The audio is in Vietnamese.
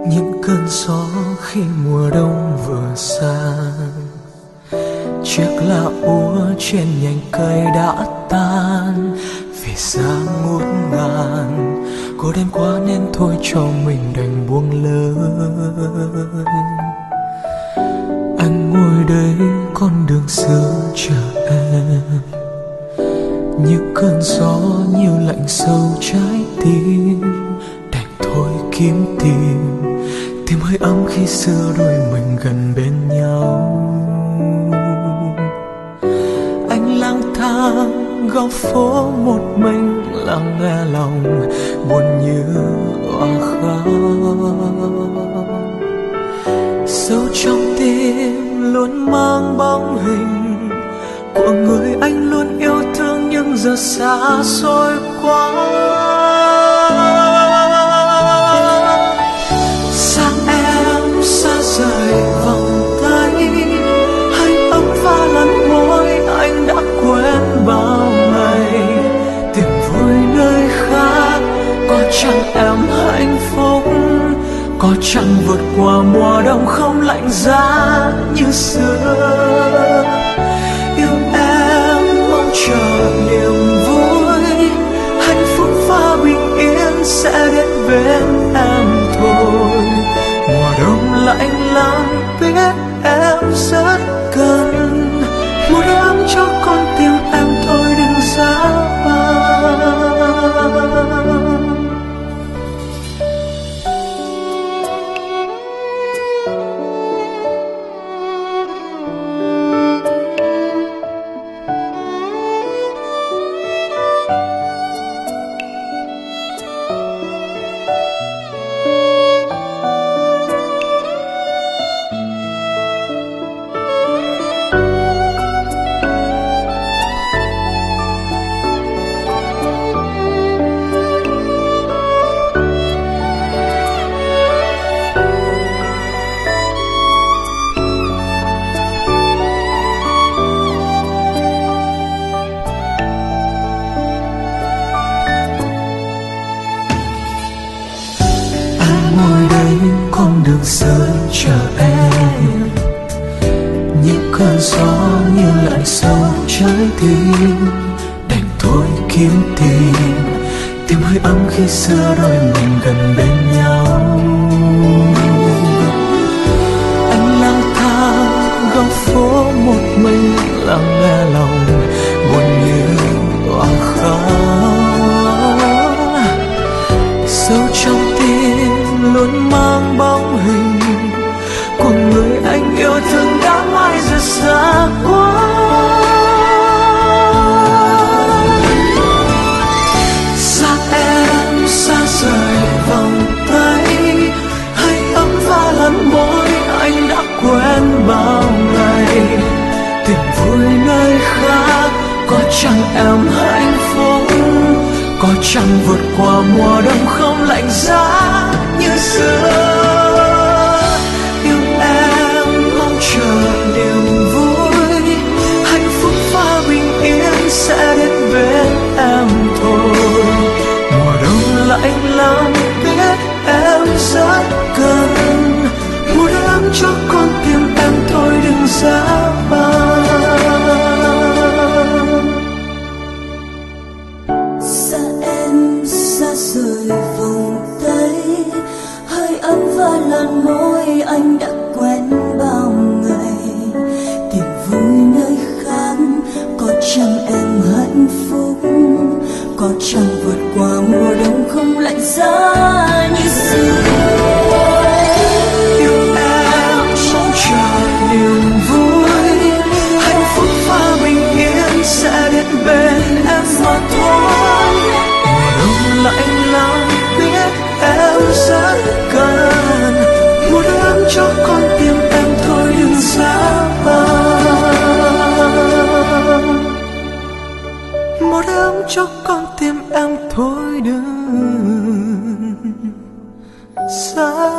những cơn gió khi mùa đông vừa sang, chiếc lá úa trên nhành cây đã tan vì giá ngút ngàn. Cô đơn quá nên thôi cho mình đành buông lơi. Anh ngồi đây con đường xưa chờ em, những cơn gió như lạnh sâu trái tim, đành thôi kiếm tìm hơi ấm khi xưa đôi mình gần bên nhau. Anh lang thang góc phố một mình, lắng nghe lòng buồn như oa khóc. Sâu trong tim luôn mang bóng hình của người anh luôn yêu thương, nhưng giờ xa xôi quá. Xa em, xa rời vòng tay, hay ấm pha lần môi anh đã quên bao ngày. Tìm vui nơi khác, có chăng em hạnh phúc, có chăng vượt qua mùa đông không lạnh giá như xưa. Yêu em mong chờ niềm vui, hạnh phúc và bình yên sẽ đến bên em thôi. Mùa đông lạnh lắm biết em rất cần, một ấm cho con tim em thôi đừng giá vàng. Đường xưa chờ em, những cơn gió như lạnh sâu trái tim, đành thôi kiếm tìm hơi ấm khi xưa đôi mình gần bên nhau. Anh lang thang góc phố một mình, lắng nghe lòng buồn như oa khóc. Sâu trong tim luôn mang bóng hình của người anh yêu thương đã mãi rất xa quá. Xa em, xa rời vòng tay, hay ấm pha lần môi anh đã quên bao ngày. Tìm vui nơi khác, có chăng em hạnh phúc, có chăng vượt qua mùa đông không lạnh giá như xưa. Yêu em mong chờ niềm vui, hạnh phúc và bình yên sẽ đến bên em thôi. Mùa đông lạnh lắm biết em rất cần, một ấm cho con tim em thôi đừng giá vàng. Xa rời vòng tay, hơi ấm và làn môi anh đã quen bao ngày. Tìm vui nơi khác, có chăng em hạnh phúc, có chăng vượt qua mùa đông không lạnh giá như xưa. Yêu em mong chờ niềm vui, hạnh phúc và bình yên sẽ đến bên em mà thôi. Lạnh lắm biết em rất cần, một ấm cho con tim em thôi đừng giá vàng. Một ấm cho con tim em thôi đừng giá